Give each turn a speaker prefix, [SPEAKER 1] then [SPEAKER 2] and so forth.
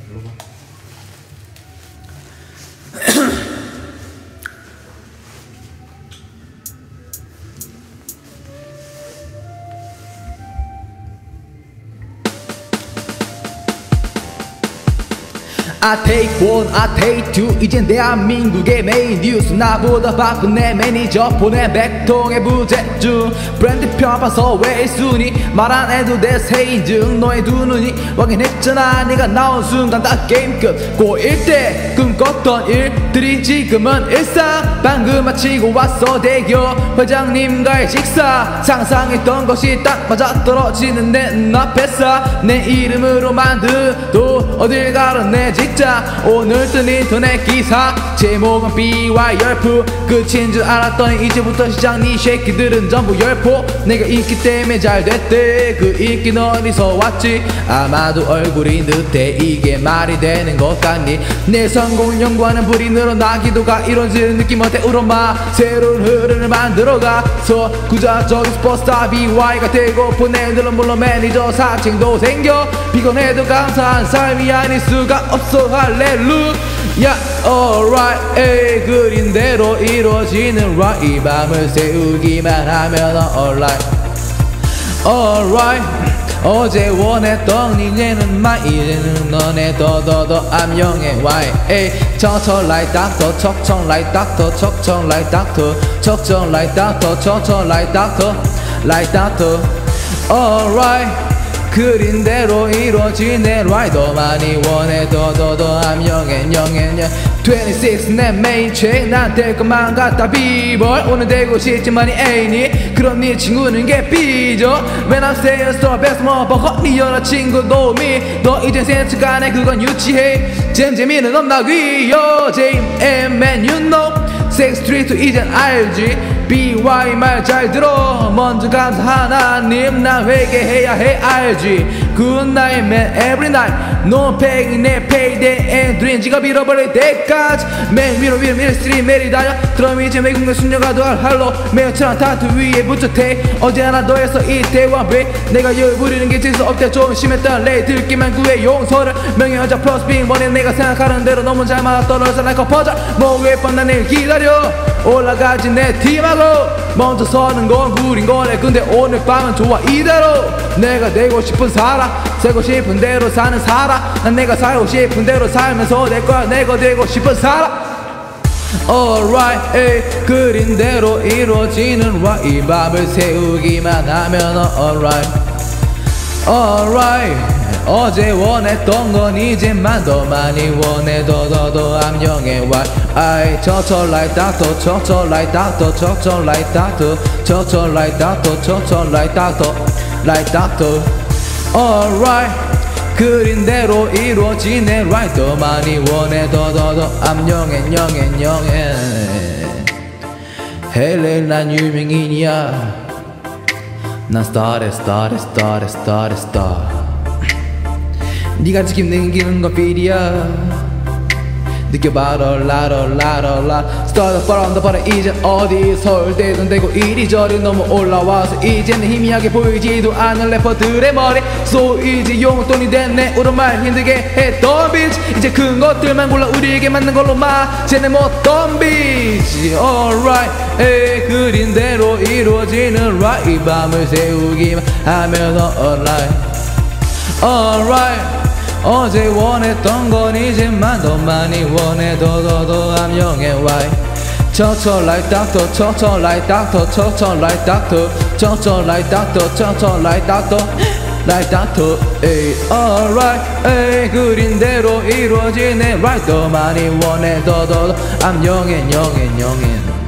[SPEAKER 1] 눌러봐.
[SPEAKER 2] I take one, I take two. 이젠 대한민국의 메인 뉴스. 나보다 바쁜 내 매니저 보낸 100통의 부재중. 브랜드 편파서 왜 1순위 말 안 해도 내 세인증. 너의 두 눈이 확인했잖아. 네가 나온 순간 다 게임 끝. 고1 때 꿈꿨던 일들이 지금은 일상. 방금 마치고 왔어 대교 회장님과의 식사. 상상했던 것이 딱 맞아 떨어지는 내 눈앞에서 내 이름으로 만든 또 어딜 가는 내 직장. 오늘 뜬 인터넷 기사 제목은 BY 열풍. 끝인 줄 알았더니 이제부터 시작. 니 쉐이키들은 전부 열포. 내가 인기 때문에 잘 됐대. 그 인기는 어디서 왔지? 아마도 얼굴인 듯해. 이게 말이 되는 것 같니? 내 성공을 연구하는 불이 늘어나기도가 이뤄지는 느낌 어때? 울어마. 새로운 흐름을 만들어가서 구자적인 슈퍼스타 BY가 되고픈 애들은 물론 매니저 사칭도 생겨. 피곤해도 감사한 삶이 아닐 수가 없어. 할렐루야. alright. 에이, 그린 대로 이루어지는 right. 이 밤을 세우기만 하면 alright. alright. 어제 원했던 이제는 마. 이제는 너네 더더더 암영의 why. 에이, 척척 like doctor. 척척 like doctor. 척척 like doctor. 척척 like doctor. 척척 like doctor. like doctor. alright. 그린 대로 이루어지네 right. 더 많이 원해 더더더 암영엔 영엔 26 내 메인 책. 난 될 것만 같다 비벌. 오늘 되고 싶지만이 애인이 그럼 네 친구는 개삐져. When I'm saying so best motherfucker. 네 여자친구도 믿어. 이젠 센스가 안 해 그건 유치해. 잼잼이는 없나 귀여. JMN you know. Sex Street 이젠 알지. BY 말 잘 들어. 먼저 감사 하나님. 난 회개해야 해 알지. Good night man every night. No paying 내 payday and dream. 지갑 잃어버릴 때까지 맨 위로 스트림 매일 달려. 그럼 이제 외국내 순녀가 더 할로. 매일처럼 타투 위에 붙였대. 어제 하나 더 해서 이태원 배. 내가 열 부리는 게 질서 없대. 좀 심했던 레이 들기만 구해 용서를. 명예 여자 플러스 빙번에 내가 생각하는 대로 너무 잘 맞아 떨어져 like a 퍼즐. 목에 뻔한 일 기다려. 올라가지 내 팀하고 먼저 서는 건 구린 거래. 근데 오늘 밤은 좋아 이대로. 내가 되고 싶은 사람. 살고 싶은 대로 사는 사람. 난 내가 살고 싶은 대로 살면서 될 거야. 내가 되고 싶은 사람. alright. 에이, 그린 대로 이루어지는 right. 이 밤을 세우기만 하면 alright. alright. 어제 원했던 건 이제만 더 많이 원해 더더더 암영의 why. I 척척 like doctor. 척척 like doctor. 척척 like doctor. 척척 like doctor. 척척 like doctor. like doctor. alright. 그린 대로 이루어지네 right. 더 많이 원해 더더더 암영엔 영엔 영엔. 헬렐 난 유명인이야. 난 스타래 스타래 스타래 스타래 스타. 네가 지금 느끼는 건 필이야. 느껴봐라 라라라라라. 스타트 바람도 바라. 이젠 어디 서울대든 되고 이리저리 너무 올라와서 이제는 희미하게 보이지도 않는 래퍼들의 머리. So easy 용돈이 됐네. 오랜말 힘들게 했던 비치. 이제 큰 것들만 골라 우리에게 맞는 걸로 막 쟤네 못 덤비지. alright. 에이, 그린 대로 이루어지는 right. 이 밤을 세우기만 하면 alright. alright. 어제 원했던 건 이제만 더 많이 원해 더더더 암영의 why. 척척 like doctor. 척척 like doctor. 척척 like doctor. 척척 like doctor. 척척 like doctor. like doctor. 에이, alright. 에이, 그린 대로 이루어지네 right. 더 많이 원해 더더더 암영의 영의 영의.